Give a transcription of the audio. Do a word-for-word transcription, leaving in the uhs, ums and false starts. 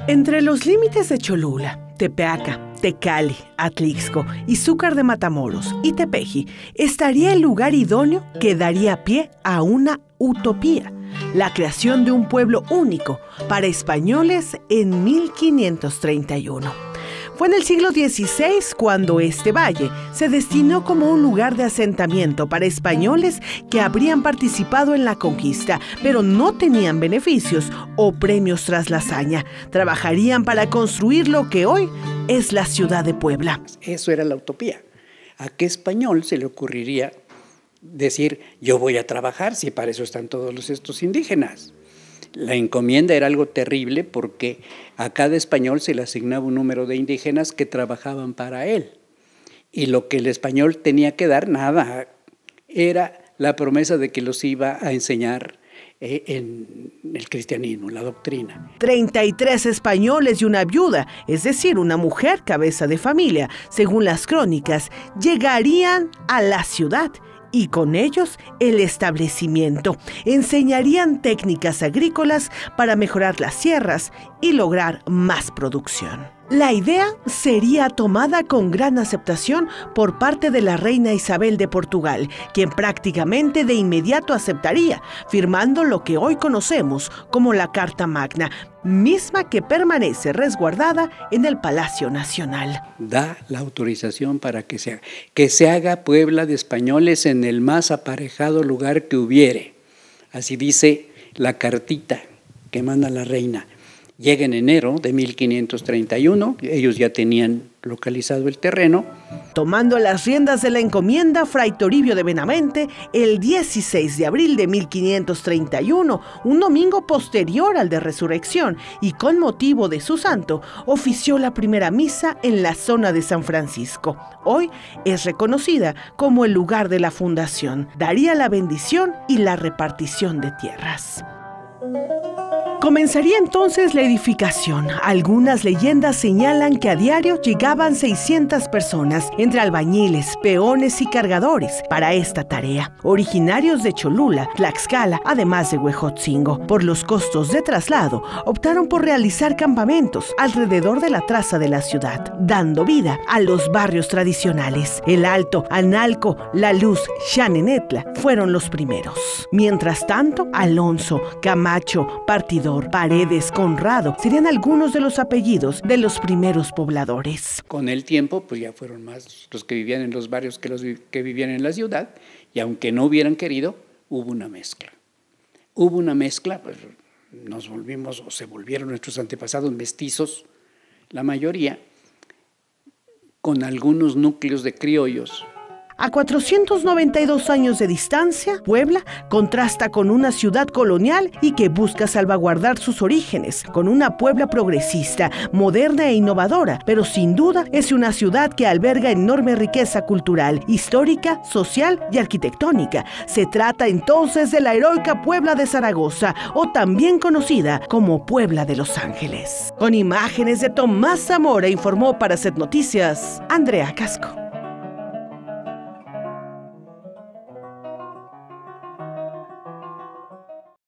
Entre los límites de Cholula, Tepeaca, Tecali, Atlixco, Izúcar de Matamoros y Tepeji estaría el lugar idóneo que daría pie a una utopía, la creación de un pueblo único para españoles en mil quinientos treinta y uno. Fue en el siglo dieciséis cuando este valle se destinó como un lugar de asentamiento para españoles que habrían participado en la conquista, pero no tenían beneficios o premios tras la hazaña. Trabajarían para construir lo que hoy es la ciudad de Puebla. Eso era la utopía. ¿A qué español se le ocurriría decir, yo voy a trabajar si para eso están todos estos indígenas? La encomienda era algo terrible porque a cada español se le asignaba un número de indígenas que trabajaban para él. Y lo que el español tenía que dar, nada, era la promesa de que los iba a enseñar eh, en el cristianismo, la doctrina. treinta y tres españoles y una viuda, es decir, una mujer cabeza de familia, según las crónicas, llegarían a la ciudad. Y con ellos el establecimiento. Enseñarían técnicas agrícolas para mejorar las sierras y lograr más producción. La idea sería tomada con gran aceptación por parte de la reina Isabel de Portugal, quien prácticamente de inmediato aceptaría, firmando lo que hoy conocemos como la Carta Magna, misma que permanece resguardada en el Palacio Nacional. Da la autorización para que se haga, que se haga Puebla de españoles en el más aparejado lugar que hubiere. Así dice la cartita que manda la reina. Llega en enero de mil quinientos treinta y uno, ellos ya tenían localizado el terreno. Tomando las riendas de la encomienda, Fray Toribio de Benavente, el dieciséis de abril de mil quinientos treinta y uno, un domingo posterior al de Resurrección y con motivo de su santo, ofició la primera misa en la zona de San Francisco. Hoy es reconocida como el lugar de la fundación. Daría la bendición y la repartición de tierras. Comenzaría entonces la edificación. Algunas leyendas señalan que a diario llegaban seiscientas personas, entre albañiles, peones y cargadores, para esta tarea, originarios de Cholula, Tlaxcala, además de Huejotzingo. Por los costos de traslado, optaron por realizar campamentos alrededor de la traza de la ciudad, dando vida a los barrios tradicionales. El Alto, Analco, La Luz, Xanenetla fueron los primeros. Mientras tanto, Alonso, Camacho, Partidor, Paredes, Conrado, serían algunos de los apellidos de los primeros pobladores. Con el tiempo, pues ya fueron más los que vivían en los barrios que los que vivían en la ciudad, y aunque no hubieran querido, hubo una mezcla. Hubo una mezcla, pues nos volvimos, o se volvieron nuestros antepasados mestizos, la mayoría, con algunos núcleos de criollos. A cuatrocientos noventa y dos años de distancia, Puebla contrasta con una ciudad colonial y que busca salvaguardar sus orígenes, con una Puebla progresista, moderna e innovadora, pero sin duda es una ciudad que alberga enorme riqueza cultural, histórica, social y arquitectónica. Se trata entonces de la heroica Puebla de Zaragoza, o también conocida como Puebla de Los Ángeles. Con imágenes de Tomás Zamora, informó para Set Noticias, Andrea Casco.